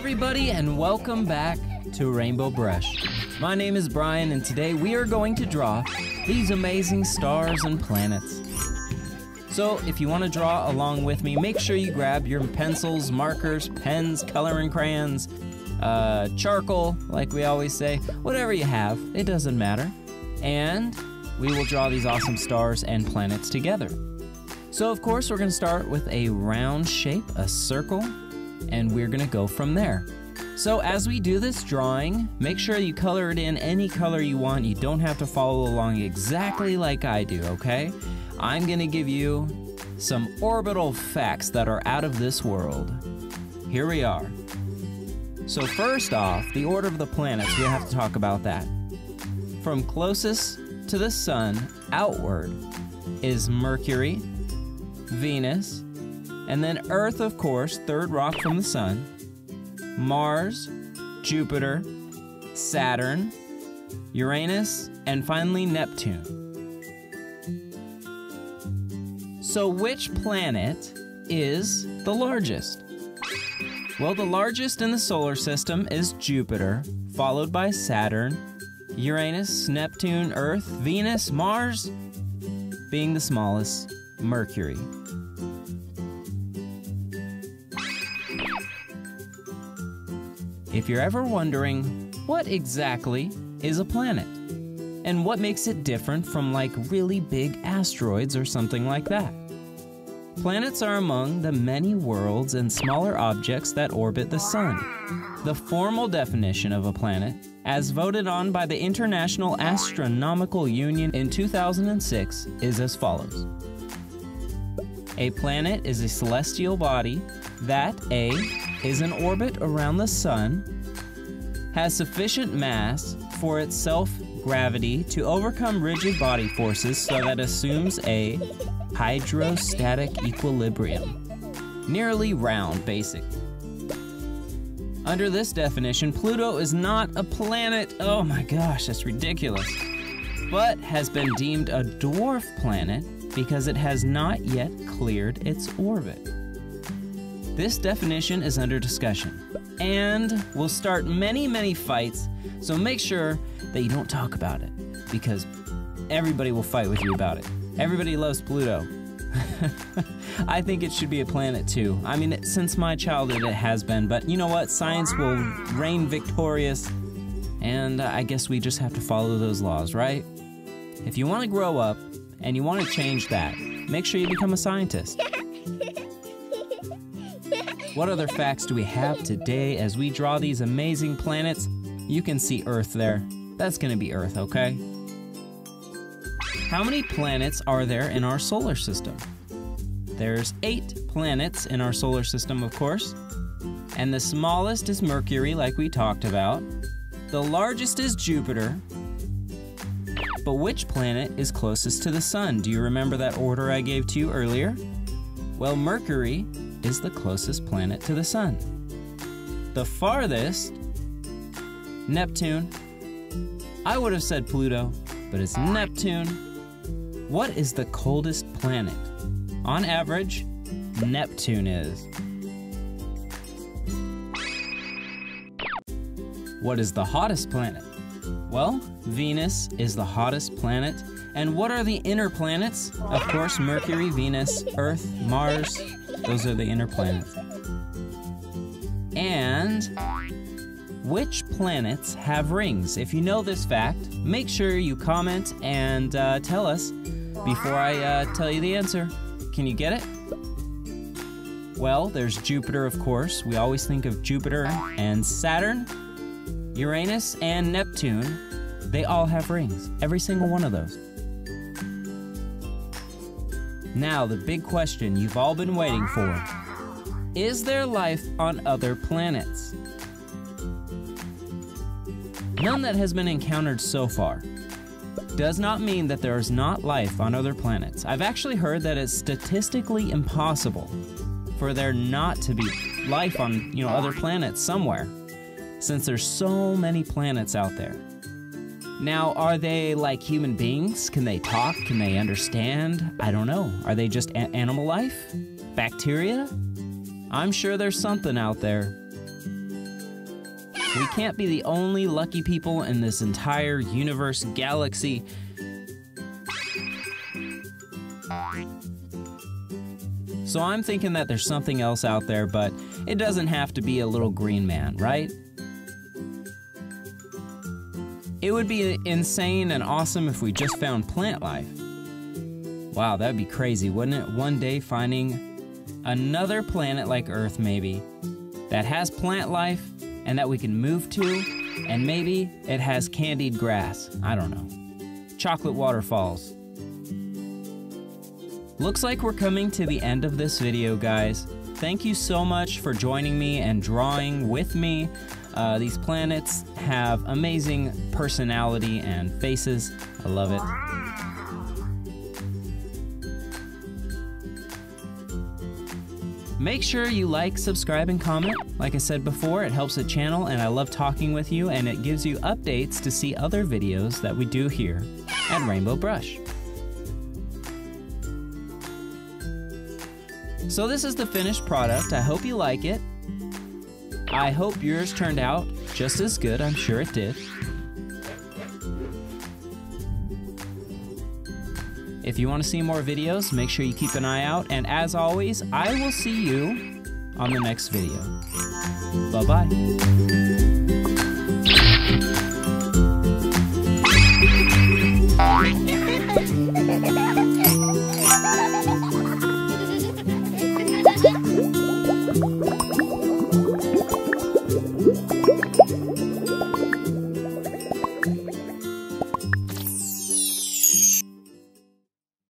everybody, and welcome back to Rainbow Brush. My name is Brian, and today we are going to draw these amazing stars and planets. So if you want to draw along with me, make sure you grab your pencils, markers, pens, coloring crayons, charcoal, like we always say, whatever you have, it doesn't matter. And we will draw these awesome stars and planets together. So of course, we're going to start with a round shape, a circle, and we're going to go from there. So as we do this drawing, make sure you color it in any color you want. You don't have to follow along exactly like I do, okay? I'm going to give you some orbital facts that are out of this world. Here we are. So first off, the order of the planets, we have to talk about that. From closest to the sun outward is Mercury, Venus, and then Earth, of course, third rock from the sun, Mars, Jupiter, Saturn, Uranus, and finally Neptune. So which planet is the largest? Well, the largest in the solar system is Jupiter, followed by Saturn, Uranus, Neptune, Earth, Venus, Mars, being the smallest, Mercury. If you're ever wondering, what exactly is a planet? And what makes it different from like really big asteroids or something like that? Planets are among the many worlds and smaller objects that orbit the sun. The formal definition of a planet, as voted on by the International Astronomical Union in 2006, is as follows. A planet is a celestial body that A, is in orbit around the sun, has sufficient mass for its self-gravity to overcome rigid body forces so that it assumes a hydrostatic equilibrium. Nearly round, basically. Under this definition, Pluto is not a planet, oh my gosh, that's ridiculous, but has been deemed a dwarf planet because it has not yet cleared its orbit. This definition is under discussion and will start many fights, so make sure that you don't talk about it because everybody will fight with you about it. Everybody loves Pluto. I think it should be a planet too. I mean, since my childhood it has been, but you know what? Science will reign victorious, and I guess we just have to follow those laws, right? If you want to grow up and you want to change that, make sure you become a scientist. What other facts do we have today as we draw these amazing planets? You can see Earth there. That's going to be Earth, okay? How many planets are there in our solar system? There's 8 planets in our solar system, of course. And the smallest is Mercury, like we talked about. The largest is Jupiter. But which planet is closest to the sun? Do you remember that order I gave to you earlier? Well, Mercury is the closest planet to the sun. The farthest, Neptune. I would have said Pluto, but it's Neptune. What is the coldest planet? On average, Neptune is. What is the hottest planet? Well, Venus is the hottest planet. And what are the inner planets? Of course, Mercury, Venus, Earth, Mars. Those are the inner planets. And which planets have rings? If you know this fact, make sure you comment and tell us before I tell you the answer. Can you get it? Well, there's Jupiter, of course. We always think of Jupiter and Saturn, Uranus, and Neptune. They all have rings, every single one of those. Now, the big question you've all been waiting for. Is there life on other planets? None that has been encountered so far. Does not mean that there is not life on other planets. I've actually heard that it's statistically impossible for there not to be life on, other planets somewhere, since there's so many planets out there. Now, are they like human beings? Can they talk? Can they understand? I don't know. Are they just animal life? Bacteria? I'm sure there's something out there. We can't be the only lucky people in this entire universe galaxy. So I'm thinking that there's something else out there, but it doesn't have to be a little green man, right? It would be insane and awesome if we just found plant life. Wow, that'd be crazy, wouldn't it? One day finding another planet like Earth, maybe, that has plant life and that we can move to, and maybe it has candied grass. I don't know. Chocolate waterfalls. Looks like we're coming to the end of this video, guys. Thank you so much for joining me and drawing with me. These planets have amazing personality and faces. I love it. Make sure you like, subscribe, and comment. Like I said before, it helps the channel, and I love talking with you, and it gives you updates to see other videos that we do here at Rainbow Brush. So this is the finished product. I hope you like it. I hope yours turned out just as good. I'm sure it did. If you want to see more videos, make sure you keep an eye out. And as always, I will see you on the next video. Bye-bye.